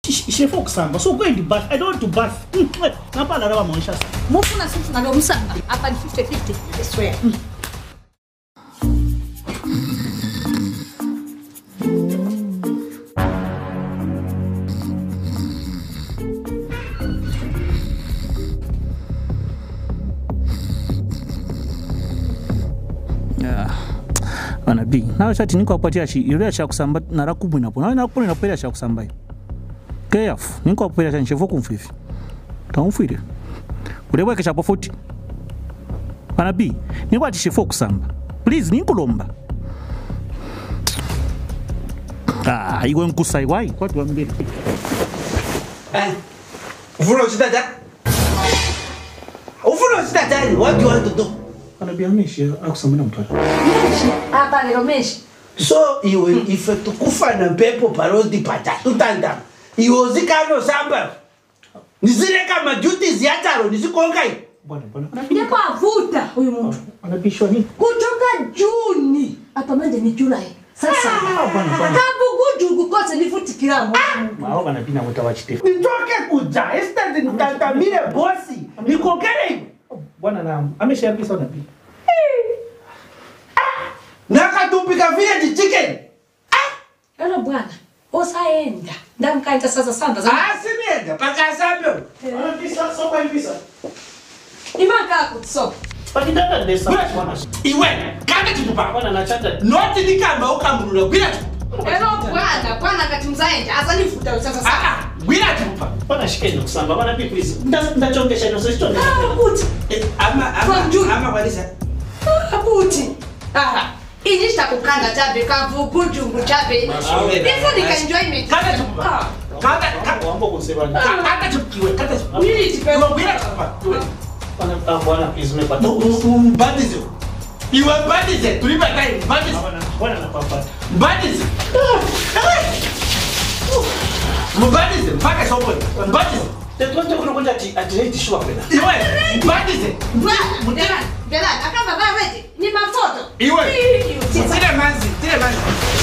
She folk samba. So go in the bath. I don't want to bath. Napa la raba maisha. Mufuna sisi na musamba. Hapa ni 50-50. I swear. Bana B. Nawe shati niko apatia shi ile sha kusamba na rakubwe napo. Nawe nakupona napelea sha kusamba. Keyafu niko apelea sha nchevo kumfifi. Taumfire. Ulewe kesha po 40. Bana B. Niko atishifo kusamba. Please nikulomba. Iwe nkusai wai kwa tuambie. Ufuna usitata? Ufuna usitata? What do you want to do? Anabia meshi akusamba na mtwala. Meshi, hapa lero meshi. So iwe ife tukufa na pepo parodi pata. Tutanda. Iwe zikano samba. Nizile kama duties yataro nisikongai. Bwana. Ndipo avuta huyu mtu. Anabishwa nini? Kutoka Juni. Hapa manje ni Julai. Sasa. Bwana. Kabuguju kukosa nifutikira mwa. Mao bana bina mutawachite. Nitoke kuja. Esther nitatamire bosi. Nikokere. Bwana na ameshaambia sana pia. Nakatupika vile chicken. Ela bwana. Osaenda. Ndamkaita sasa samba za. Sinienda paka sambe. Anapisa soka impisa. Imaka kutso. Pakidada ndesa bwana. Iwe, kanga tutupa. Bwana na chata. Noti nikamba ukamrula gwira. Ela bwana kati mzaenda. Azanifuta sasa. Gwira tutupa. Bwana shikeni kusamba. Bwana pia please. Ndachongesha ino sisi tuone. Abuti. Ama walisa. Abuti. Inista kukanda chabe kavuguju chabe. Pesa nika enjoyment. Kanga tutupa. Kanga Wambo kusema. kanga tukiwe. Kanga tukiwe. Nini tipe Gwira tutupa. Bwana please umepata. Mbadize. Iwe mbadize. Tulipata hii mbadize. Bwana napapata. Mbadize. Mbadize. Mpaka soko. Mbadize. Tetuante kunokwenda ati shua kwenda. Iwe. Mbadize. Bwana, akamba baba wewe ni mafoto. Iwe. Tile manzi.